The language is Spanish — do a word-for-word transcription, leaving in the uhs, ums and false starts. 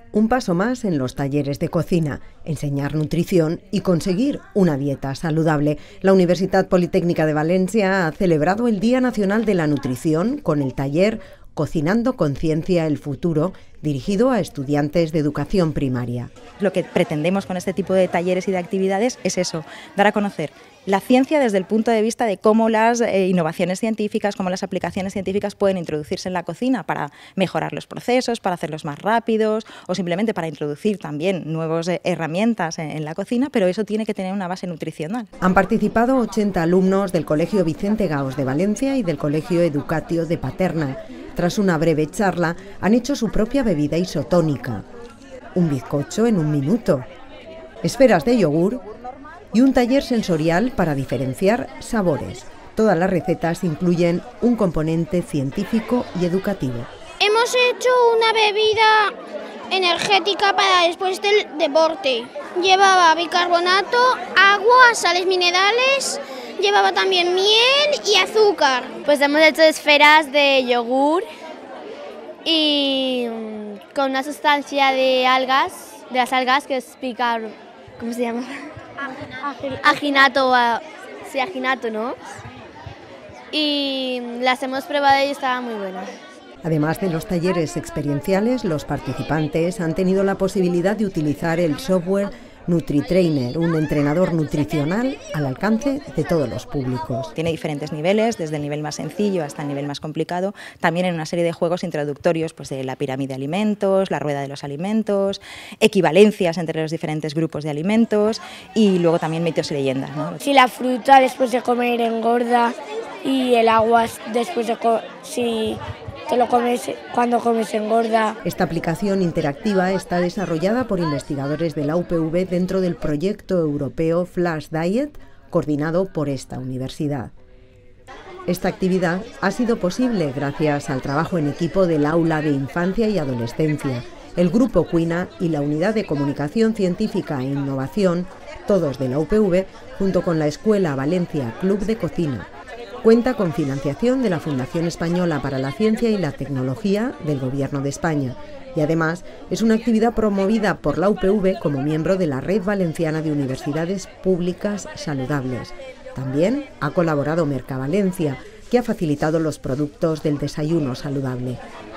Un paso más en los talleres de cocina, enseñar nutrición y conseguir una dieta saludable. La Universitat Politécnica de Valencia ha celebrado el Día Nacional de la Nutrición con el taller Cocinando con Ciencia el Futuro, dirigido a estudiantes de educación primaria. Lo que pretendemos con este tipo de talleres y de actividades es eso, dar a conocer la ciencia desde el punto de vista de cómo las eh, innovaciones científicas, cómo las aplicaciones científicas pueden introducirse en la cocina para mejorar los procesos, para hacerlos más rápidos o simplemente para introducir también nuevas eh, herramientas en, en la cocina, pero eso tiene que tener una base nutricional. Han participado ochenta alumnos del Colegio Vicente Gaos de Valencia y del Colegio Educatio de Paterna. Tras una breve charla, han hecho su propia bebida isotónica, un bizcocho en un minuto, esferas de yogur y un taller sensorial para diferenciar sabores. Todas las recetas incluyen un componente científico y educativo. Hemos hecho una bebida energética para después del deporte. Llevaba bicarbonato, agua, sales minerales, llevaba también miel y azúcar. Pues hemos hecho esferas de yogur y con una sustancia de algas, de las algas que es picar, ¿cómo se llama? Aginato, sí, aginato, ¿no? Y las hemos probado y estaban muy buenas. Además de los talleres experienciales, los participantes han tenido la posibilidad de utilizar el software NutriTrainer, un entrenador nutricional al alcance de todos los públicos. Tiene diferentes niveles, desde el nivel más sencillo hasta el nivel más complicado, también en una serie de juegos introductorios pues de la pirámide de alimentos, la rueda de los alimentos, equivalencias entre los diferentes grupos de alimentos y luego también mitos y leyendas, ¿no? Si la fruta después de comer engorda y el agua después de comer, si te lo comes cuando comes engorda. Esta aplicación interactiva está desarrollada por investigadores de la U P V dentro del proyecto europeo Flash Diet, coordinado por esta universidad. Esta actividad ha sido posible gracias al trabajo en equipo del Aula de Infancia y Adolescencia, el Grupo Cuina y la Unidad de Comunicación Científica e Innovación, todos de la U P V, junto con la Escuela Valencia Club de Cocina. Cuenta con financiación de la Fundación Española para la Ciencia y la Tecnología del Gobierno de España y además es una actividad promovida por la U P V como miembro de la Red Valenciana de Universidades Públicas Saludables. También ha colaborado Mercavalencia, que ha facilitado los productos del desayuno saludable.